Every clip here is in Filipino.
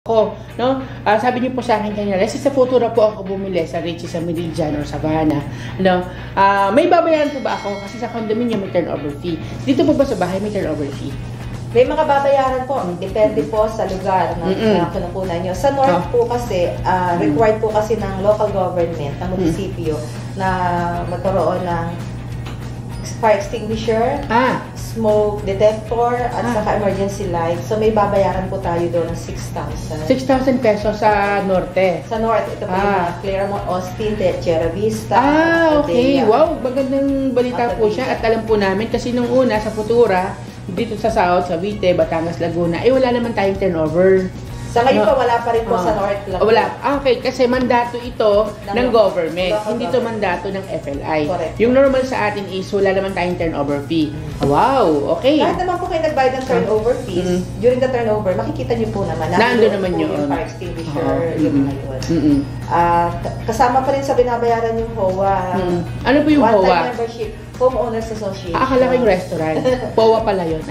Ko, no? Sabi niyo po sa akin kanina, kasi sa Futura po ako bumili sa Richie, sa Meridian or sa Savannah. No? May babayaran po ba ako? Kasi sa condominium may turnover fee. Dito po ba sa bahay may turnover fee? May mga babayaran po. Depende po sa lugar na kinukunan nyo. Sa North po kasi, required po kasi ng local government, ng munisipyo, na magkaroon ng fire extinguisher, smoke detector, at saka emergency light. So may babayaran po tayo doon ng 6,000. 6,000 pesos sa norte? Sa north. Ito po yung Claremont, Austin, Chera Vista. Okay. Wow, magandang balita po siya. At alam po namin, kasi nung una sa Futura, dito sa South, sa Vite, Batangas, Laguna, wala naman tayong turnover. Sa ngayon pa, wala pa rin po sa North Laguna. Wala. Okay, kasi mandato ito ng government. Hindi ito mandato ng FLI. Correct. Yung normal sa atin is wala naman tayong turnover fee. Wow, okay. Kahit naman po kayo nagbayad ng turnover fees, during the turnover, makikita niyo po naman. Nandun naman yun. Yung fire extinguisher, yung mga yun. Kasama pa rin sa binabayaran yung HOA. Ano po yung HOA? One-time membership. Homeowners Association. Akala ko yung restaurant. HOA pala yun.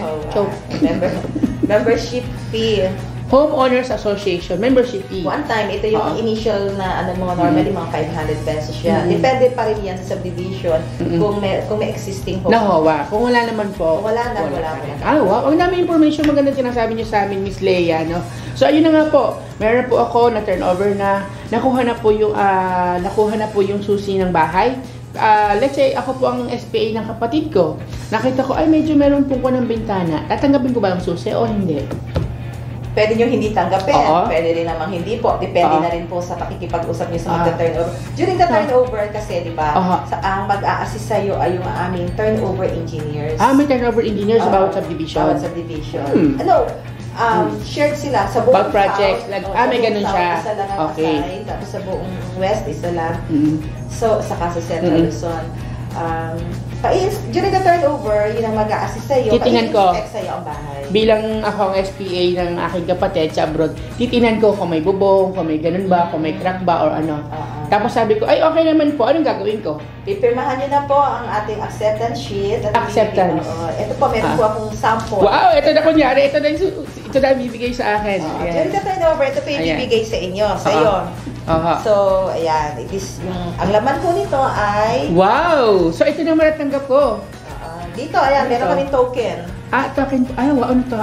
Membership fee. Homeowners Association, membership fee. One time, ito yung initial na normally mga 500 pesos siya. Depende pa rin yan sa subdivision kung may existing home. Nahawa. Kung wala naman po. Kung wala na. Wow. Ang dami information maganda sinasabi niyo sa amin, Miss Leia, no? So, ayun na nga po. Meron po ako na turnover na nakuha na po yung susi ng bahay. Let's say, ako po ang SPA ng kapatid ko. Nakita ko, ay medyo meron po ko ng bintana. Tatanggapin ko ba ang susi o hindi? Pwede nyo hindi tanggapin. Pwede rin namang hindi po. Depende na rin po sa pakikipag-usap nyo sa magta-turnover. During the turnover kasi, di ba, ang mag-a-assist sa'yo ay yung aming turnover engineers. May turnover engineers about subdivision. About subdivision. Shared sila sa buong About projects. May ganun siya. Isa lang ang assign. Tapos sa buong west, isa lang. So, saka sa Central Luzon. During the turnover, yun ang mag-a-assist sa'yo. Titingnan ko. Sa'yo ang bahay. Bilang ako ang SPA ng aking kapatid sa abroad, titingnan ko kung may bubong, kung may ganun ba, kung may crack ba, or ano. Tapos sabi ko, ay okay naman po, anong gagawin ko? Pipirmahan nyo na po ang ating acceptance sheet. Acceptance. Ito po, meron po akong sample. Wow, ito na kunyari, ito na bibigay sa akin. During the turnover, ito po yung bibigay sa inyo, sa iyo. So, ayan, ang laman po nito ay... Wow! So, ito na maratanggap ko. Dito, ayan, meron kaming token. Token. Ano to?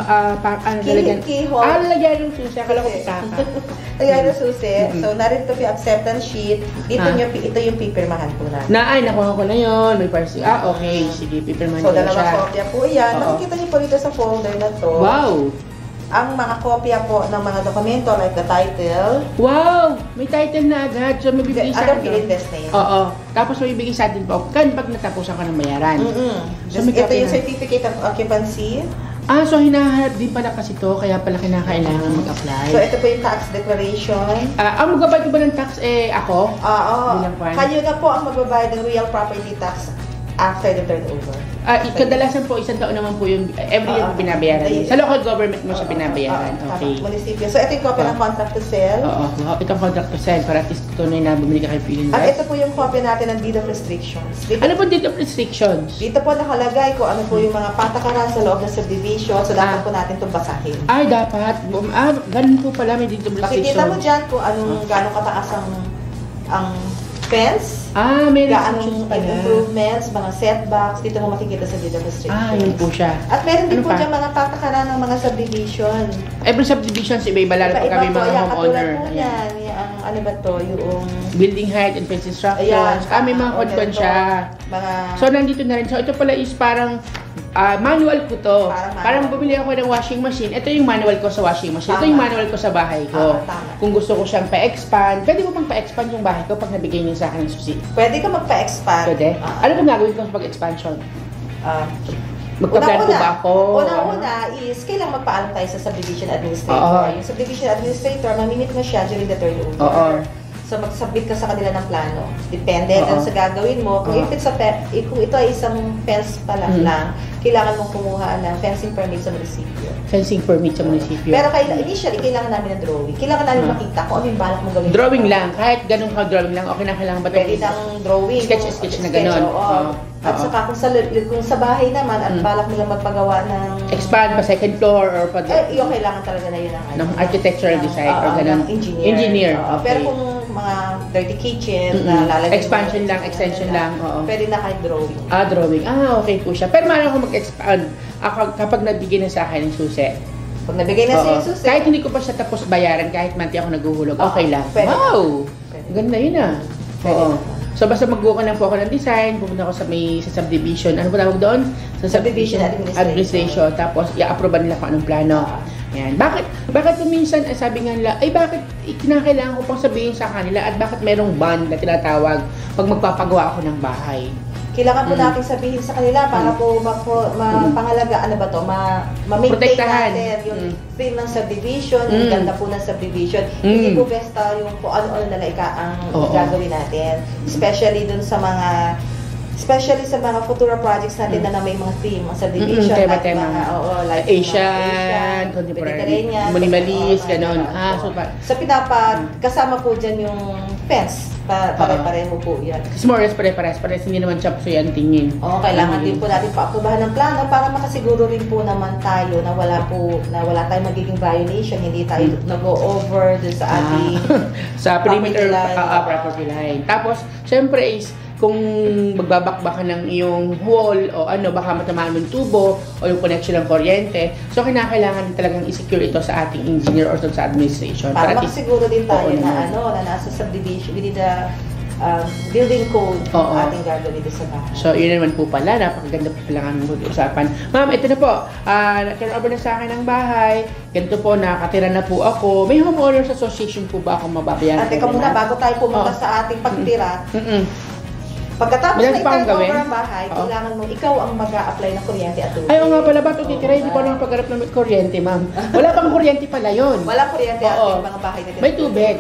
Lalagyan ng susi. Akala ko pitaka. Lalagyan ng susi. So, narito po yung acceptance sheet. Ito yung pipirmahan po na. Nakuha ko na yun. May parsi. Okay. Sige, pipirmahan ko siya. So, dalawang kopya po yan. Makikita niyo po dito sa folder na to. Wow! Ang mga kopya po ng mga dokumento like the title. Wow! May title na agad. So, mabibigay sa atin. Filinvest na yun. Oo. Tapos may sa atin po. Pag natapusan ka ng bayaran. So, ito yung certificate of occupancy. So hinahanap din pala kasi to, kaya pala kinakailangan mag-apply. So, ito po yung tax declaration. Ang magbabayad ko ba ng tax, ako? Oo. Kayo na po ang magbabayad ng real property tax after the turnover. Kadalasan po, isang taon naman po yung every year po binabayaran. Sa local government mo siya binabayaran. Okay. Munisipyo. So, ito yung copy ng contract to sell. Itong contract to sell para at least tunay na bumili ka kay Filinvest. At ito po yung copy natin ng deed of restrictions. Ano po deed of restrictions? Dito po nakalagay kung ano po yung mga patakaran sa loob ng subdivision. So, dapat po natin itong basahin. Dapat. Ganun po pala may deed of restrictions. Makikita mo dyan kung gano'ng kataas ang fence. May restrictions pala. Improvements, mga setbacks, dito mo makikita sa deed of restrictions. Yun po siya. At meron din po dyan mga patakaran ng mga subdivision. Every subdivision, iba-iba lalo po kami mga homeowner. Katulad po yan, ano ba to, yung... building height and fence instructions. May mga code siya. So, nandito na rin. So, ito pala is parang manual ko to. Parang bumili ako ng washing machine. Ito yung manual ko sa washing machine. Ito yung manual ko sa bahay ko. Kung gusto ko siyang pa-expand, pwede mo bang pa-expand yung bahay ko pag nabigay niyo sa akin ng susi? Pwede ka magpa-expand. Pwede? Ano bang gagawin ko sa pag-expansion? Magpa-plan ko ba ako? Una-una is, kailangan magpaalam tayo sa subdivision administrator. Yung subdivision administrator, mamimit mo siya during the turnover. So, mag-submit ka sa kanila ng plano. Depende sa gagawin mo. Kung ito ay isang fence pa lang, kailangan mong kumuha ng fencing permit sa munisipyo. Fencing permit sa munisipyo. Pero initially, kailangan namin ng drawing. Kailangan namin makita kung ano yung balak mong gawin. Drawing lang. Kahit ganun ka drawing lang, okay na kailangan ba ito? Pwede ng drawing. Sketch na ganun. At saka kung sa bahay naman, at balak mo lang magpagawa ng... Expand pa second floor or pa... yung kailangan talaga na yun ng architectural design or ganun. Engineer. Pero kung mga dirty kitchen na lalagyan... Expansion lang, extension lang. Pwede na kahit drawing. Drawing. Okay po siya. Pero maaaring ako mag-expand kapag nabigay na sa akin ng susi. Pag nabigay na sa susi... Kahit hindi ko pa siya tapos bayaran, kahit manti ako naguhulog, okay lang. Wow! Ganda yun Oo. So basta mag-go lang po ako ng design, pupunta ako sa subdivision. Ano po tawag doon? Sa subdivision administration. Tapos i-approve nila kung anong plano. Yan. Bakit minsan sabi nga nila, bakit kinakailangan ko pang sabihin sa kanila at bakit merong bond na tinatawag pag magpapagawa ako ng bahay? Kailangan po natin sabihin sa kanila para po mapangalaga, ma-maintain natin yung theme ng subdivision, yung ganda po ng subdivision. Hindi po basta yung po ano-ano na ang gagawin natin. Especially sa mga Futura projects natin na may mga theme, mga subdivision, like Asian, contemporary, minimalist, gano'n. Kasama po dyan yung fence. Pare-pareho po yan. Kasi more or less pare-pares, hindi naman chop so yan tingin. Kailangan din po natin paaprubahan ng plano para makasiguro rin po naman tayo na wala tayong magiging violation, hindi tayo nag-go-over dun sa ating sa perimeter property line. Tapos, syempre is, kung magbabakbakan ng iyong wall o baka matamaan ng tubo o yung connection ng kuryente. So, kinakailangan din talagang i-secure ito sa ating engineer or sa administration. Para makasiguro din tayo na nasa subdivision, within the building code ating gagawin dito sa bahay. So, yun naman po pala. Napakaganda po pala ang mag-usapan. Ma'am, ito na po. Turn over na sa akin ng bahay. Ganito po, nakatira na po ako. May homeowners association po ba akong mababayaran? Teka muna, bago tayo pumunta sa ating pagtira, pagkatapos na i-turn over ang bahay, kailangan mo ikaw ang mag-a-apply ng kuryente at tubig. Ay, nga pala, ba't titira? Hindi pa lang pagharap ng kuryente, ma'am. Wala pang kuryente pala yun. Walang kuryente at mga bahay na may tubig.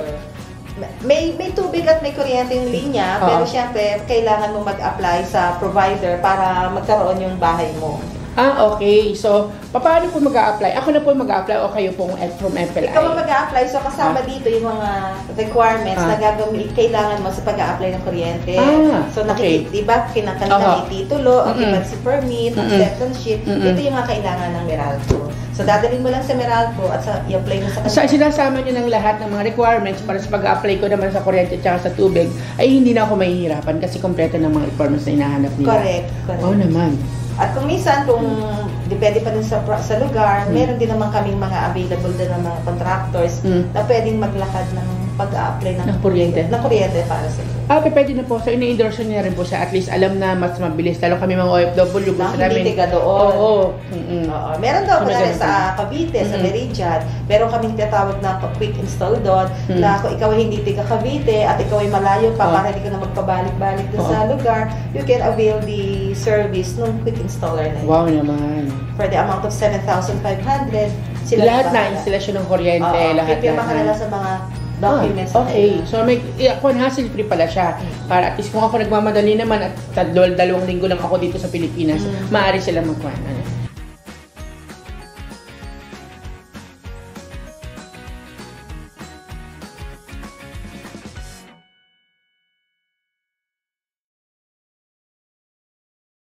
May tubig at may kuryente yung linya, pero syempre, kailangan mo mag-apply sa provider para magkaroon yung bahay mo. Okay. So, paano po mag-a-apply? Ako na po mag-a-apply o kayo pong from FLI? Ikaw ang mag-a-apply. So, kasama dito yung mga requirements na kailangan mo sa pag-a-apply ng kuryente. So, diba, kinakanta may titulo, occupancy permit, acceptance sheet. Ito yung mga kailangan ng Meralco. So, dadalhin mo lang sa Meralco at i-apply mo sa kanila. So, sinasama nyo ng lahat ng mga requirements para sa pag-a-apply ko naman sa kuryente at sa tubig, ay hindi na ako mahihirapan kasi kompleto ng mga requirements na hinahanap nila. Correct. Naman. At kung minsan, depende pa din sa lugar, meron din naman kaming mga available din ng mga contractors na pwedeng maglakad ng pag-a-apply ng kuryente para sa iyo. Pwede na po. So, ini-endorse niya rin po siya. At least alam na mas mabilis. Lalo kami mga OFW. Hindi tiga doon. Meron daw kunwari sa Cavite, sa Meridian. Meron kaming tinatawag na quick install doon na kung ikaw ay hindi tiga Cavite at ikaw ay malayo pa para hindi ka na magpabalik-balik doon sa lugar, you can avail the service ng quick installer na yun. Wow naman. For the amount of 7,500, lahat na instalasyon ng kuryente, lahat pipirma ka na lang sa mga documents. So hassle free pala siya. Para at least kung ako nagmamadali naman at dalawang linggo lang ako dito sa Pilipinas, maaari sila magkuha.